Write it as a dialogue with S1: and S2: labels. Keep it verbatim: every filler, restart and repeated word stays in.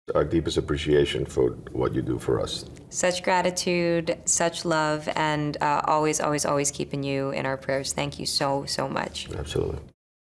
S1: Our deepest appreciation for what you do for us.
S2: Such gratitude, such love, and uh, always, always, always keeping you in our prayers. Thank you so, so much.
S1: Absolutely.